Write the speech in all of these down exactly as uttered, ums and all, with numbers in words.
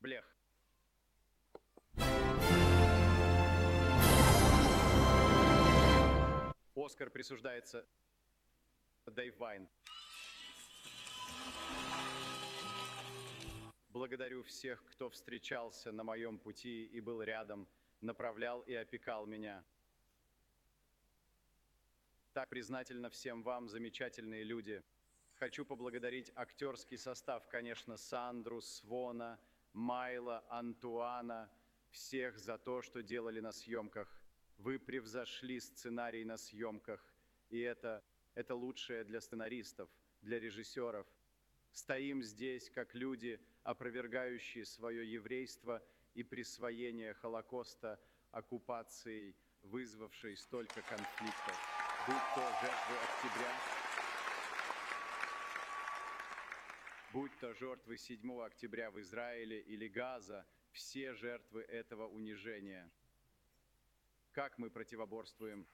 Блех. Оскар присуждается Дэйв Вайн. Благодарю всех, кто встречался на моем пути и был рядом, направлял и опекал меня. Так признательна всем вам, замечательные люди. Хочу поблагодарить актерский состав, конечно, Сандру, Свона, Майла, Антуана, всех за то, что делали на съемках. Вы превзошли сценарий на съемках, и это, это лучшее для сценаристов, для режиссеров. Стоим здесь, как люди, опровергающие свое еврейство и присвоение Холокоста оккупацией, вызвавшей столько конфликтов. Будь то жертвы октября, будь то жертвы седьмого октября в Израиле или Газа, все жертвы этого унижения. Как мы противоборствуем?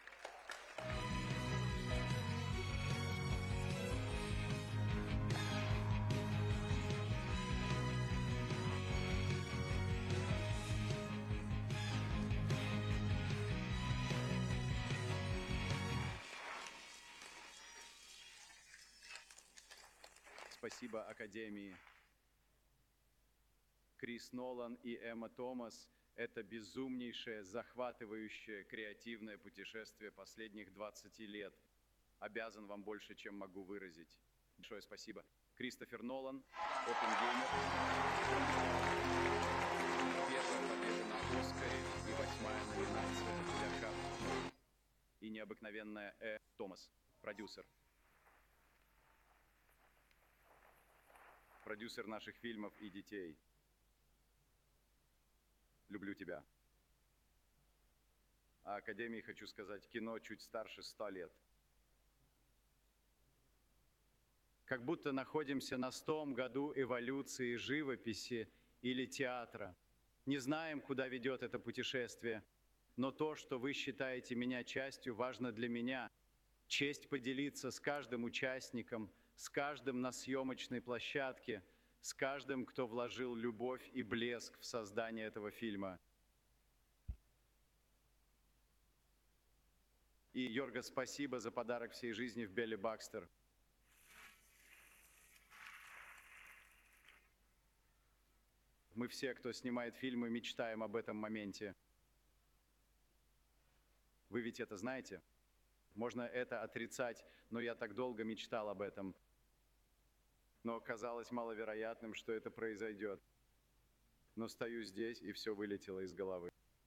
Спасибо Академии. Крис Нолан и Эмма Томас – это безумнейшее, захватывающее, креативное путешествие последних двадцати лет. Обязан вам больше, чем могу выразить. Большое спасибо. Кристофер Нолан, Оппенгеймер. Первая победа на Оскаре и восьмая номинация для Капы. И необыкновенная Э. Томас, продюсер. Продюсер наших фильмов и детей. Люблю тебя. А Академии хочу сказать, кино чуть старше ста лет. Как будто находимся на стом году эволюции живописи или театра. Не знаем, куда ведет это путешествие, но то, что вы считаете меня частью, важно для меня. Честь поделиться с каждым участником, с каждым на съемочной площадке, с каждым, кто вложил любовь и блеск в создание этого фильма. И, Йорга, спасибо за подарок всей жизни в Белли Бакстер. Мы все, кто снимает фильмы, мечтаем об этом моменте. Вы ведь это знаете? Можно это отрицать, но я так долго мечтал об этом. Но казалось маловероятным, что это произойдет. Но стою здесь, и все вылетело из головы.